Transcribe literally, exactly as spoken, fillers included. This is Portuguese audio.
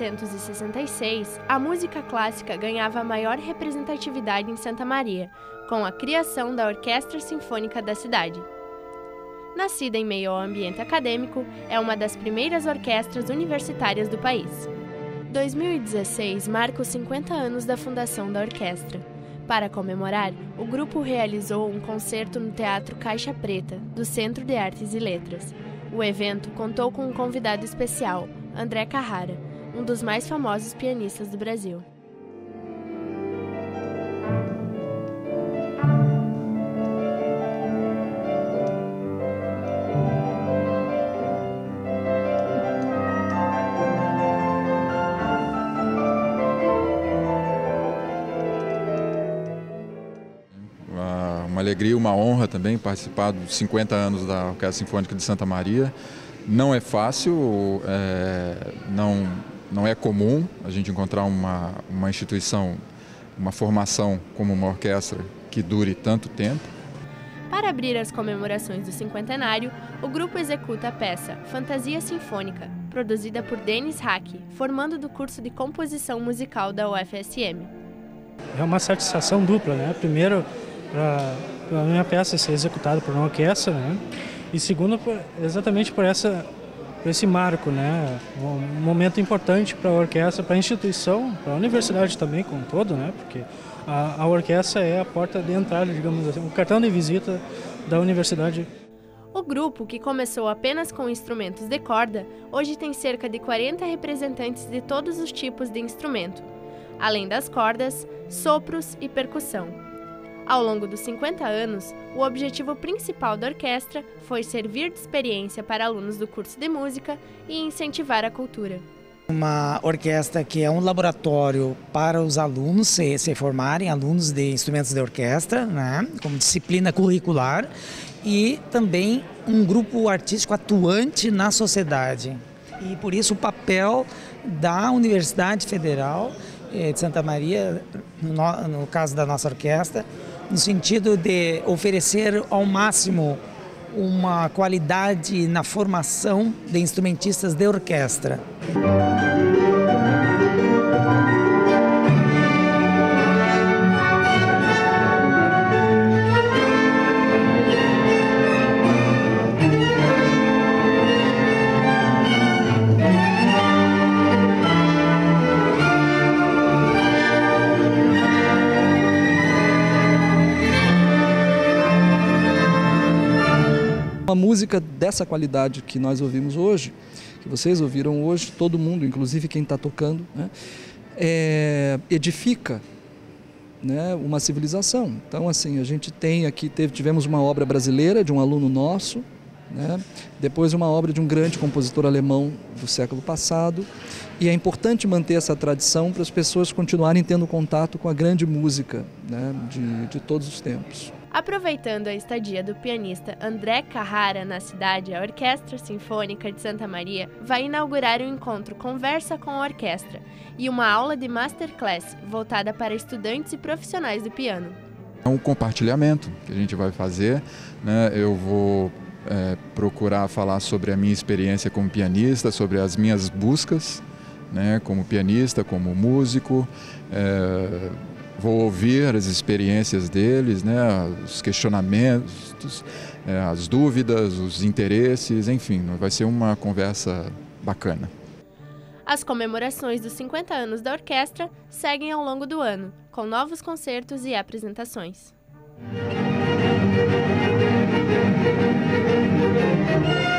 novecentos e sessenta e seis, a música clássica ganhava maior representatividade em Santa Maria, com a criação da Orquestra Sinfônica da cidade. Nascida em meio ao ambiente acadêmico, é uma das primeiras orquestras universitárias do país. dois mil e dezesseis marca os cinquenta anos da fundação da orquestra. Para comemorar, o grupo realizou um concerto no Teatro Caixa Preta, do Centro de Artes e Letras. O evento contou com um convidado especial, André Carrara, um dos mais famosos pianistas do Brasil. Uma alegria e uma honra também participar dos cinquenta anos da Orquestra Sinfônica de Santa Maria. Não é fácil, é, não, não é comum a gente encontrar uma, uma instituição, uma formação como uma orquestra que dure tanto tempo. Para abrir as comemorações do cinquentenário, o grupo executa a peça Fantasia Sinfônica, produzida por Denis Hack, formando do curso de composição musical da U F S M. É uma satisfação dupla, né? Primeiro, para a minha peça ser executada por uma orquestra, né? E segundo, exatamente por, essa, por esse marco, né? Um momento importante para a orquestra, para a instituição, para a universidade também como um todo, né? Porque a, a orquestra é a porta de entrada, digamos assim, o cartão de visita da universidade. O grupo, que começou apenas com instrumentos de corda, hoje tem cerca de quarenta representantes de todos os tipos de instrumento, além das cordas, sopros e percussão. Ao longo dos cinquenta anos, o objetivo principal da orquestra foi servir de experiência para alunos do curso de música e incentivar a cultura. Uma orquestra que é um laboratório para os alunos se, se formarem, alunos de instrumentos de orquestra, né, como disciplina curricular, e também um grupo artístico atuante na sociedade. E por isso o papel da Universidade Federal de Santa Maria, no, no caso da nossa orquestra, no sentido de oferecer ao máximo uma qualidade na formação de instrumentistas de orquestra. Uma música dessa qualidade que nós ouvimos hoje, que vocês ouviram hoje, todo mundo, inclusive quem está tocando, né, é, edifica, né, uma civilização. Então, assim, a gente tem aqui, teve, tivemos uma obra brasileira de um aluno nosso, né, depois uma obra de um grande compositor alemão do século passado, e é importante manter essa tradição para as pessoas continuarem tendo contato com a grande música, né, de, de todos os tempos. Aproveitando a estadia do pianista André Carrara na cidade, a Orquestra Sinfônica de Santa Maria vai inaugurar um encontro Conversa com a Orquestra e uma aula de Masterclass voltada para estudantes e profissionais do piano. É um compartilhamento que a gente vai fazer, né? Eu vou é, procurar falar sobre a minha experiência como pianista, sobre as minhas buscas, né, como pianista, como músico. É, Vou ouvir as experiências deles, né, os questionamentos, as dúvidas, os interesses, enfim, vai ser uma conversa bacana. As comemorações dos cinquenta anos da orquestra seguem ao longo do ano, com novos concertos e apresentações.